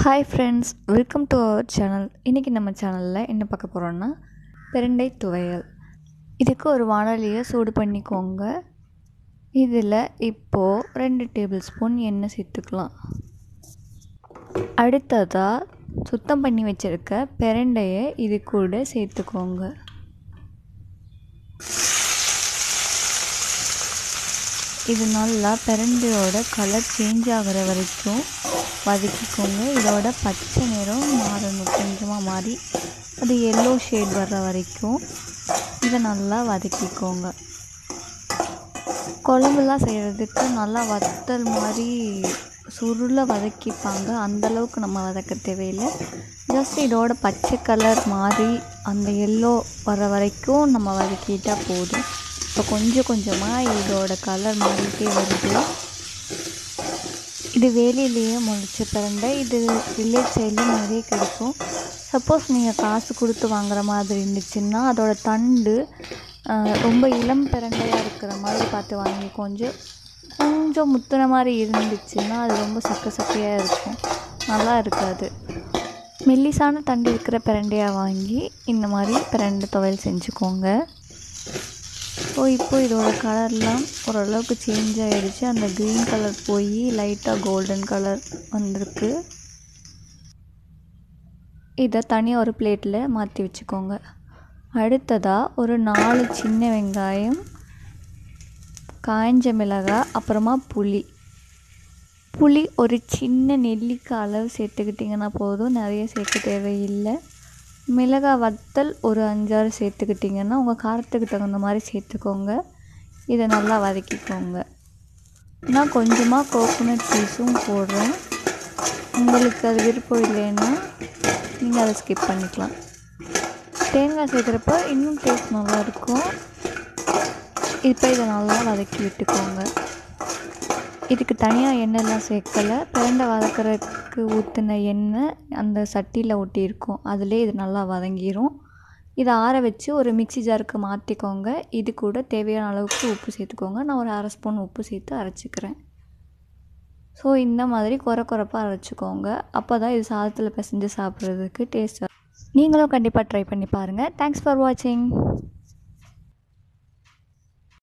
Hi friends, welcome to our channel. இன்றைக்கி நம்ம சேனலில் என்ன பார்க்க போகிறோன்னா பிரண்டை துவையல். இதுக்கு ஒரு வாணலியை சூடு பண்ணிக்கோங்க. இதில் இப்போது 2 டேபிள் ஸ்பூன் எண்ணெய் சேர்த்துக்கலாம். அடுத்ததாக சுத்தம் பண்ணி வச்சுருக்க பிரண்டையை இது கூட சேர்த்துக்கோங்க. இது நல்லா பிரண்டையோட கலர் சேஞ்ச் ஆகிற வரைக்கும் வதக்கிக்கோங்க. இதோட பச்சை நிறம் மாறணும், கொஞ்சமாக மாறி அது எல்லோ ஷேட் வர்ற வரைக்கும் இதை நல்லா வதக்கிக்கோங்க. குழம்புலாம் செய்கிறதுக்கு நல்லா வத்தல் மாதிரி சுருளை வதக்கிப்பாங்க, அந்தளவுக்கு நம்ம வதக்க தேவையில்லை. ஜஸ்ட் இதோட பச்சை கலர் மாதிரி அந்த எல்லோ வர வரைக்கும் நம்ம வதக்கிட்டால் போதும். இப்போ கொஞ்சம் கொஞ்சமாக இதோட கலர் மாறிட்டே வருது. இது வேலியிலேயே முளைச்ச பிரண்டை. இது வில்லேஜ் சைடில் நிறைய கிடைக்கும். சப்போஸ் நீங்கள் காசு கொடுத்து வாங்குற மாதிரி இருந்துச்சுன்னா அதோட தண்டு ரொம்ப இளம் பிரண்டையாக இருக்கிற மாதிரி பார்த்து வாங்கி, கொஞ்சம் முத்துன மாதிரி இருந்துச்சுன்னா அது ரொம்ப சக்கையாக இருக்கும், நல்லா இருக்காது. மெல்லிசான தண்டு இருக்கிற பிரண்டையாக வாங்கி இந்த மாதிரி பிரண்டை துவையல் செஞ்சுக்கோங்க. இப்போ இதோட கலர்லாம் ஓரளவுக்கு சேஞ்ச் ஆகிடுச்சு. அந்த க்ரீன் கலர் போய் லைட்டாக கோல்டன் கலர் வந்திருக்கு. இதை தனியாக ஒரு பிளேட்டில் மாற்றி வச்சுக்கோங்க. அடுத்ததாக ஒரு 4 சின்ன வெங்காயம், காய்ஞ்ச மிளகாய், அப்புறமா புளி ஒரு சின்ன நெல்லிக்காய் அளவு சேர்த்துக்கிட்டிங்கன்னா போதும், நிறைய சேர்க்க தேவையில்லை. மிளகாய் வத்தல் ஒரு 5-6 சேர்த்துக்கிட்டிங்கன்னா உங்கள் காரத்துக்கு தகுந்த மாதிரி சேர்த்துக்கோங்க. இதை நல்லா வதக்கிக்கோங்க. நான் கொஞ்சமாக கோகோனட் பீஸும் போடுறேன். உங்களுக்கு அது விருப்பம் இல்லைன்னா நீங்கள் அதை ஸ்கிப் பண்ணிக்கலாம். தேங்காய் சேர்க்குறப்ப இன்னும் டேஸ்ட் நல்லாயிருக்கும். இப்போ இதை நல்லா வதக்கி விட்டுக்கோங்க. இதுக்கு தனியாக எண்ணெய்லாம் சேர்க்கலை. பிரண்டை வதக்கிறதுக்கு ஊற்றின எண்ணெய் அந்த சட்டியில் ஒட்டியிருக்கும், அதிலே இது நல்லா வதங்கிடும். இதை ஆற வச்சு ஒரு மிக்ஸி ஜாருக்கு மாற்றிக்கோங்க. இது கூட தேவையான அளவுக்கு உப்பு சேர்த்துக்கோங்க. நான் ஒரு 1/2 ஸ்பூன் உப்பு சேர்த்து அரைச்சிக்கிறேன். ஸோ இந்த மாதிரி குறைப்பாக அரைச்சிக்கோங்க. அப்போ தான் இது சாதத்தில் பிசைஞ்சு சாப்பிட்றதுக்கு டேஸ்ட்டாக. நீங்களும் கண்டிப்பாக ட்ரை பண்ணி பாருங்கள். தேங்க்ஸ் ஃபார் வாட்சிங்.